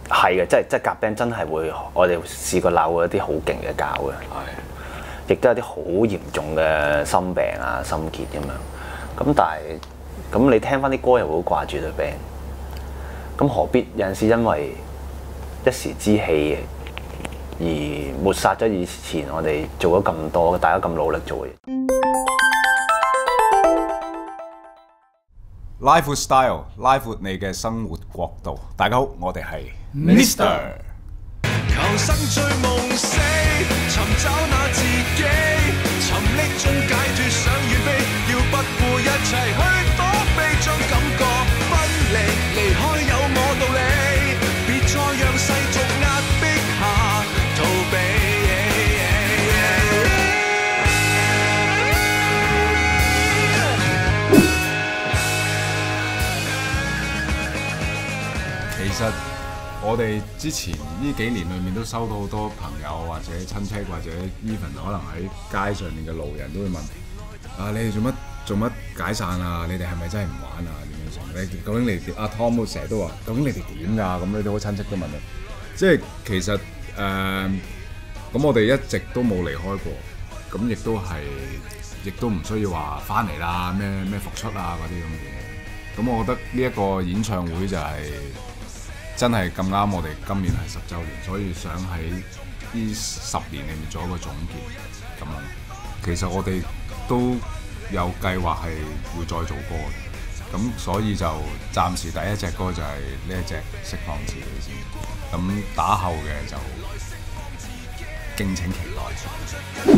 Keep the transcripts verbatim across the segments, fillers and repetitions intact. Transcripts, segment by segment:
係嘅，即係即係夾 band真係會，我哋試過鬧過一啲好勁嘅交嘅，亦都有啲好嚴重嘅心病啊、心結咁樣。咁但係咁你聽翻啲歌又會好掛住對 band，咁何必有陣時因為一時之氣而抹殺咗以前我哋做咗咁多，大家咁努力做嘅嘢。 拉闊 style， 拉闊你嘅生活國度。大家好，我哋係 Mister。 求生追夢死，尋找那自己，沉溺中解脫想遠飛，要不顧一切去躲避，將感覺分離，離開有我道理，別再讓世俗壓迫下逃避。 其實我哋之前呢幾年裏面都收到好多朋友或者親戚或者 even 可能喺街上面嘅路人都會問：啊，你哋做乜做乜解散啊？你哋係咪真係唔玩啊？點樣成？你究竟你哋阿 Tom 都成日都話：究竟你哋點㗎？咁你哋好親戚都問你，即係其實誒，咁、呃、我哋一直都冇離開過，咁亦都係，亦都唔需要話翻嚟啦，咩咩復出啊嗰啲咁嘅嘢。咁我覺得呢一個演唱會就係、是。真係咁啱，我哋今年係十週年，所以想喺呢十年裏面做一個總結咁樣。其實我哋都有計劃係會再做歌嘅，咁所以就暫時第一隻歌就係呢一隻釋放自己先。咁打後嘅就敬請期待。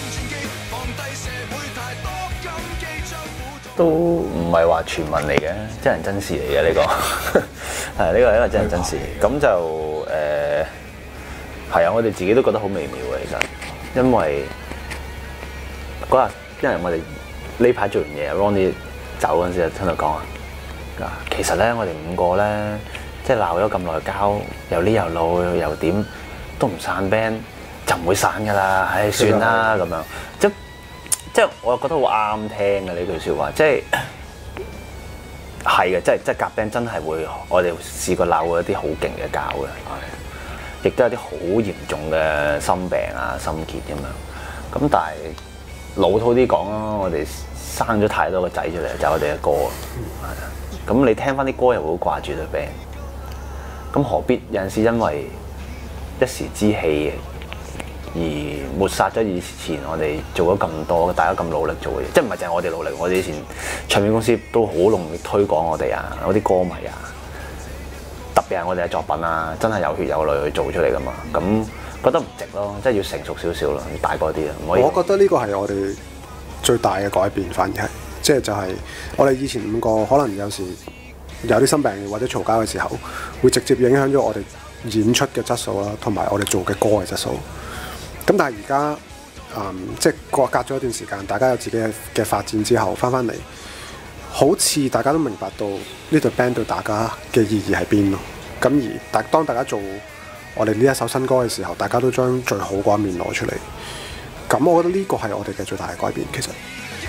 都唔係話傳聞嚟嘅，真人真事嚟嘅呢個。係呢個係一個真人真事，咁就誒係啊！我哋自己都覺得好微妙嘅，其實，因為嗰日因為我哋呢排做完嘢 ，Ronnie 走嗰陣時就聽佢講啊，其實咧我哋五個咧，即係鬧咗咁耐交，又呢又老又點，都唔散 band，就唔會散㗎啦，唉算啦咁樣，即即係我覺得好啱聽嘅呢句説話，即係。係嘅，即係即係夾 band真係會，我哋試過鬧過一啲好勁嘅交嘅，亦都有啲好嚴重嘅心病啊、心結咁樣。咁但係老土啲講啦，我哋生咗太多個仔出嚟，就係我哋嘅歌。係啊，咁你聽翻啲歌又會好掛住對 band，咁何必有陣時因為一時之氣而抹殺咗以前我哋做咗咁多，大家咁努力做嘅嘢，即係唔係淨係我哋努力，我哋以前唱片公司都好努力推廣我哋啊，嗰啲歌迷啊，特別係我哋嘅作品啊，真係有血有淚去做出嚟噶嘛，咁覺得唔值咯，即係要成熟少少咯，要大個啲啊，唔可以。 我覺得呢個係我哋最大嘅改變，反而係即係就係我哋以前五個可能有時有啲心病或者嘈交嘅時候，會直接影響咗我哋演出嘅質素啦，同埋我哋做嘅歌嘅質素。咁但係而家，嗯，即係隔隔咗一段時間，大家有自己嘅嘅發展之後，翻翻嚟，好似大家都明白到呢隊 band 對大家嘅意義喺邊咯。咁而大當大家做我哋呢一首新歌嘅時候，大家都將最好嗰一面攞出嚟。咁我覺得呢個係我哋嘅最大嘅改變，其實。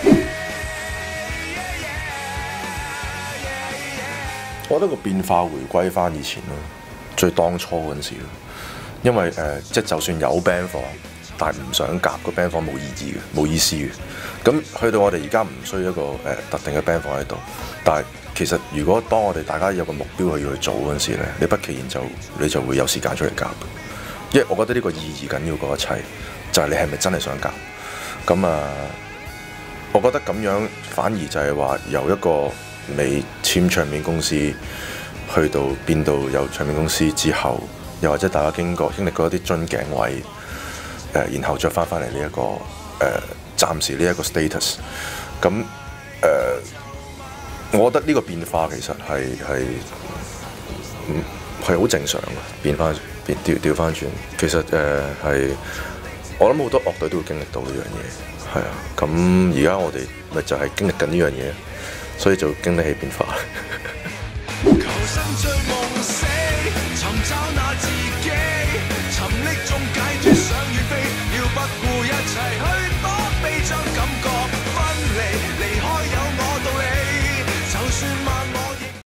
我覺得個變化回歸翻以前咯，最當初嗰陣時咯。因為誒、呃，即係就算有 band 房，但係唔想夾個 band 房冇意義嘅，冇意思嘅。咁去到我哋而家唔需要一個誒、呃、特定嘅 band 房喺度，但係其實如果當我哋大家有個目標去要去做嗰陣時咧，你不其然就你就會有時間出嚟夾。因為我覺得呢個意義緊要過一切，就係、是、你係咪真係想夾？咁啊，我覺得咁樣反而就係話由一個未簽唱片公司去到變到有唱片公司之後。又或者大家經過經歷過一啲樽頸位，誒、呃，然後再翻翻嚟呢一個誒、呃，暫時呢一個 status，咁誒、呃，我覺得呢個變化其實係係係好正常嘅，變翻變調調翻轉，其實誒係、呃、我諗好多樂隊都會經歷到呢樣嘢，係啊，咁而家我哋咪就係經歷緊呢樣嘢，所以就經歷起變化。